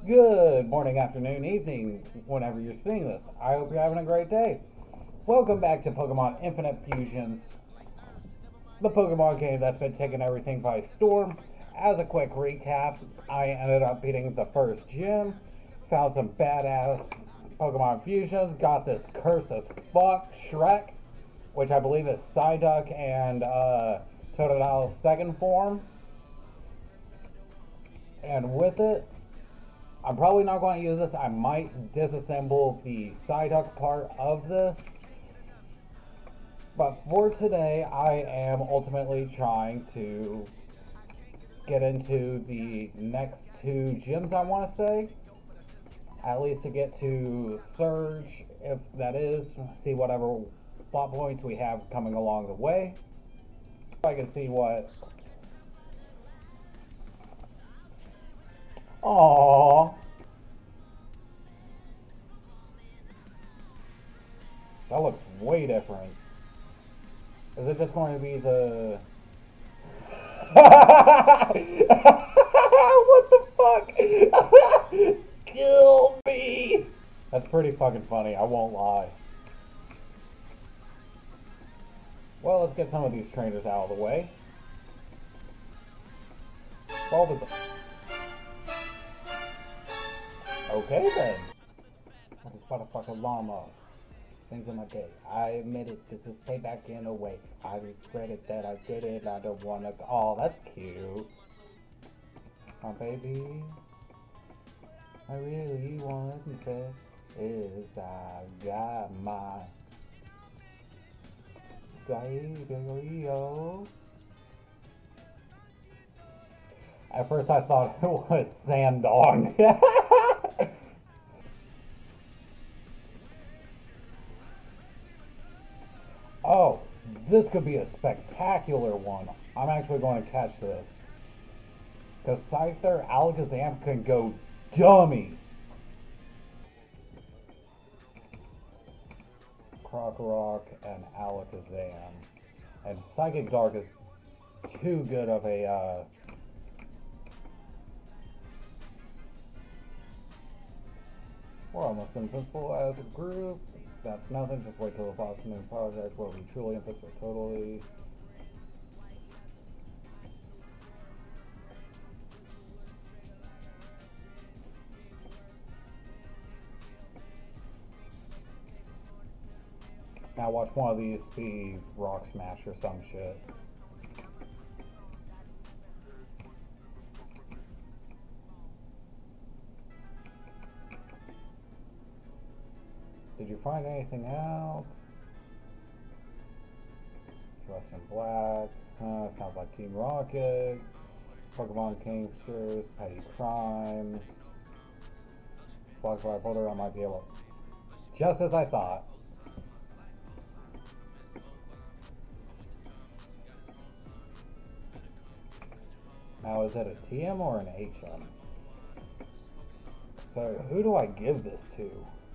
Good morning, afternoon, evening, whenever you're seeing this. I hope you're having a great day. Welcome back to Pokemon Infinite Fusions, the Pokemon game that's been taking everything by storm. As a quick recap, I ended up beating the first gym, found some badass Pokemon fusions, got this curse as fuck Shrek, which I believe is Psyduck and Totodile's second form. And with it, I'm probably not going to use this. I might disassemble the Psyduck part of this. But for today, I am ultimately trying to get into the next two gyms, I want to say. At least to get to Surge, if that is. See whatever plot points we have coming along the way. I can see what... Aww. That looks way different. Is it just going to be the... What the fuck? Kill me! That's pretty fucking funny, I won't lie. Well, let's get some of these trainers out of the way. Bulbasaur. Okay then. I just bought a fucking llama. Things in my day. I admit it, this is payback in a way. I regret it that I did it. I don't wanna. Oh, that's cute. My baby. I really want to say is I got my Gaio. At first I thought it was Sandong. Oh, this could be a spectacular one. I'm actually going to catch this. Because Scyther Alakazam can go dummy. Krokorok and Alakazam. And Psychic Dark is too good of a... We're almost invincible as a group. That's nothing, just wait till the boss new project where we truly invincible totally. Now watch one of these be Rock Smash or some shit. Did you find anything out? Dressed in black. Sounds like Team Rocket. Pokemon Kingsters. Petty Crimes. Block by Boulder. I might be able to. Just as I thought. Now, is it a TM or an HM? So, who do I give this to?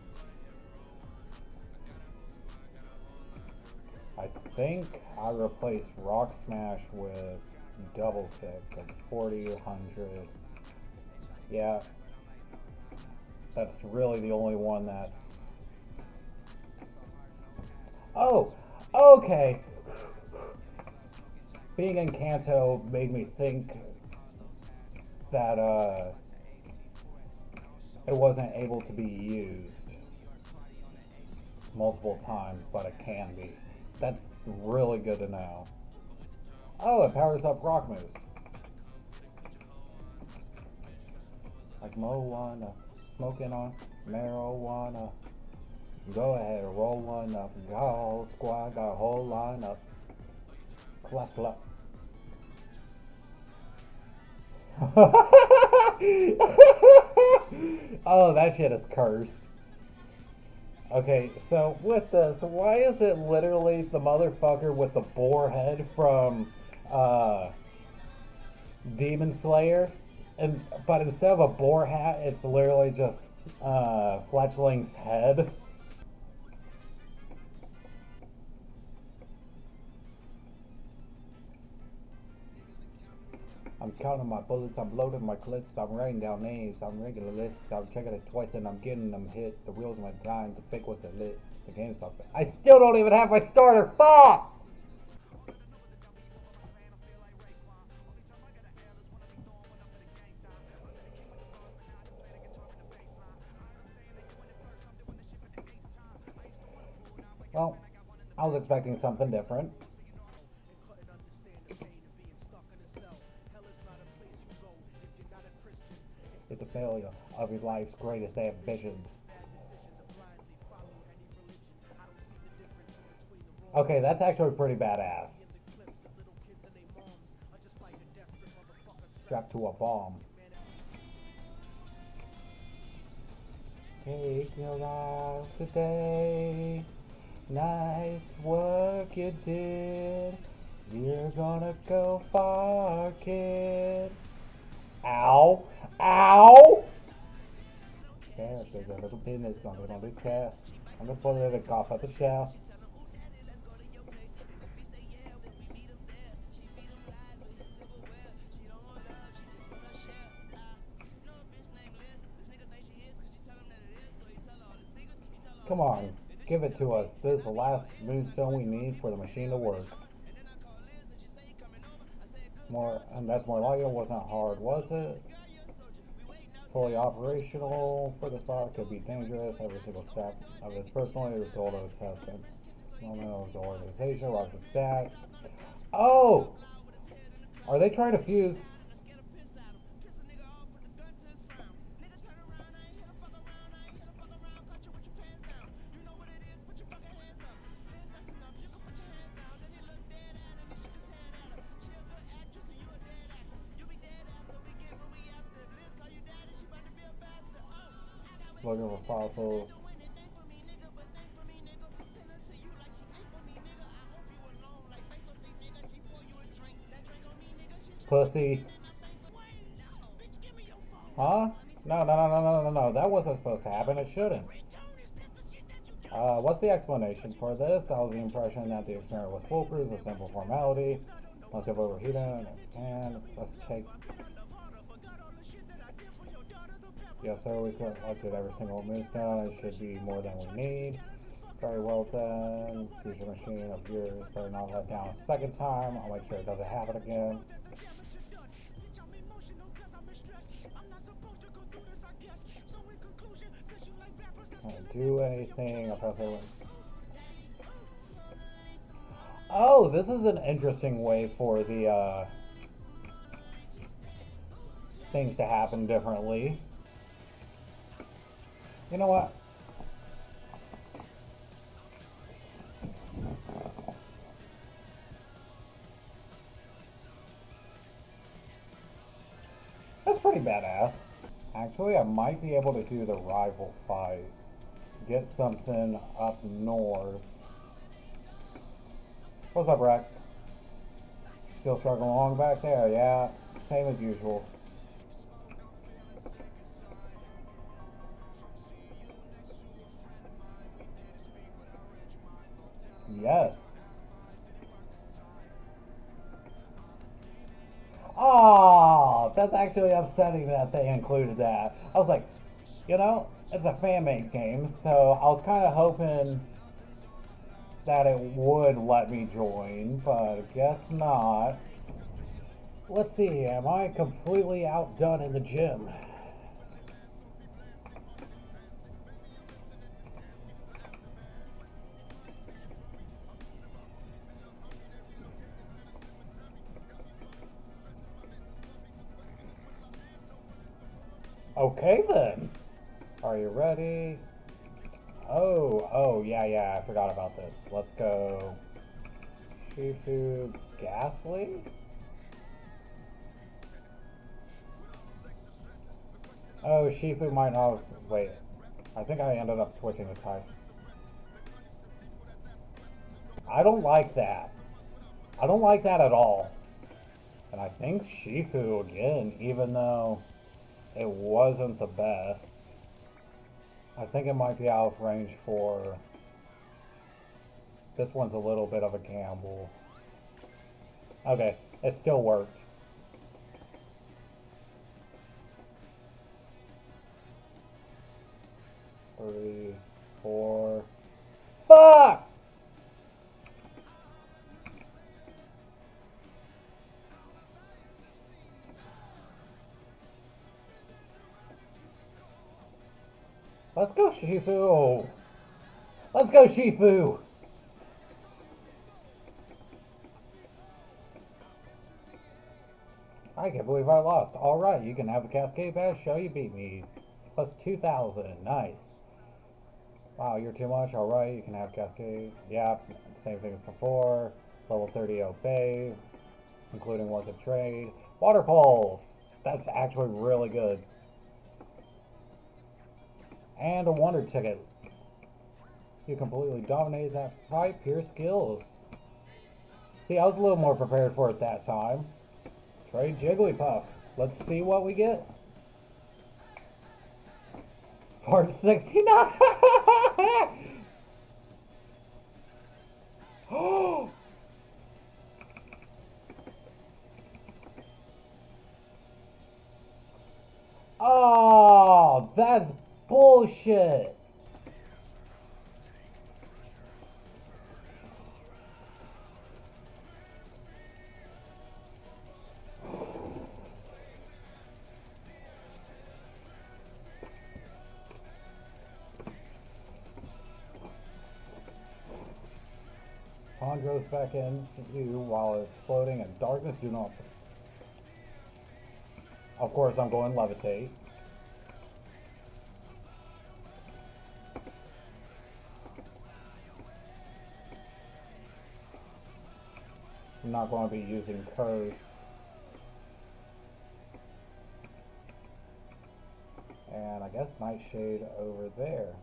I think I replaced Rock Smash with Double Kick. That's 40, 100. Yeah. That's really the only one that's... Oh! Okay! Being in Kanto made me think that it wasn't able to be used multiple times, but it can be. That's really good to know. Oh, it powers up rock moves. Like Moana, smoking on marijuana. Go ahead, roll one up. Got a whole squad, got a whole line up. Clap, clap. Oh, that shit is cursed. Okay, so with this, why is it literally the motherfucker with the boar head from Demon Slayer? But instead of a boar hat, it's literally just Fletchling's head. I'm counting my bullets, I'm loading my clips, I'm writing down names, I'm regular lists, I'm checking it twice and I'm getting them hit. The wheels went dying, the fake was lit, the game stopped. I still don't even have my starter, fuck! Well, I was expecting something different. It's a failure of your life's greatest ambitions. Okay, that's actually pretty badass. Strapped to a bomb. Take your life today. Nice work you did. You're gonna go far, kid. Ow! Ow! Yeah, there's a little business on it on the cat. I'm gonna pull it off at the shelf. Come on, give it to us. This is the last moonstone we need for the machine to work. And that's more like it. Wasn't hard, was it? Fully operational for the spot could be dangerous. Every single step of this personally the result of a test and moment of the organization. Roger that. Oh! Are they trying to fuse? Looking for fossils. Pussy. Huh? No. That wasn't supposed to happen. It shouldn't. What's the explanation for this? I was the impression that the experiment was foolproof, a simple formality. Must have overheated, and let's take. Yes, sir, we collected every single moonstone. It should be more than we need. Very well done. Future machine of yours better not let down a second time. I'll make sure it doesn't happen again. Can't do anything. I'll press it. Oh, this is an interesting way for the things to happen differently. You know what? That's pretty badass. Actually, I might be able to do the rival fight. Get something up north. What's up, Rack? Still struggling along back there? Yeah, same as usual. Yes. Oh, that's actually upsetting that they included that. I was like, you know, it's a fan-made game, so I was kind of hoping that it would let me join, but I guess not. Let's see, am I completely outdone in the gym? Okay then. Are you ready? Oh, yeah, I forgot about this. Let's go. Shifu Ghastly? Oh, Shifu might not. Wait. I think I ended up switching the types. I don't like that. I don't like that at all. And I think Shifu again, even though it wasn't the best. I think it might be out of range for... This one's a little bit of a gamble. Okay, it still worked. 3, 4. Fuck! Let's go, Shifu! Let's go, Shifu! I can't believe I lost. Alright, you can have the Cascade Badge. Show you beat me. Plus 2,000. Nice. Wow, you're too much. Alright, you can have Cascade. Yep, same thing as before. Level 30 Obey, including ones of trade. Water Pulse! That's actually really good. And a Wonder Ticket. You completely dominated that fight. Pure skills. See, I was a little more prepared for it that time. Trade Jigglypuff. Let's see what we get. Part 69. Oh, that's bullshit. Pawn goes back into you while it's floating in darkness. Do not. Of course, I'm going Levitate. I'm not going to be using Curse. And I guess Nightshade over there.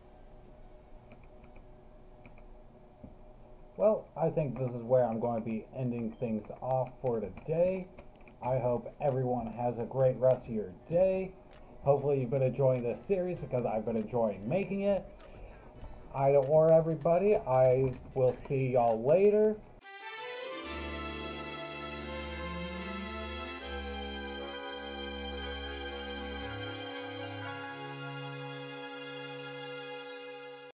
Well, I think this is where I'm going to be ending things off for today. I hope everyone has a great rest of your day. Hopefully you've been enjoying this series because I've been enjoying making it. Either or, everybody. I will see y'all later.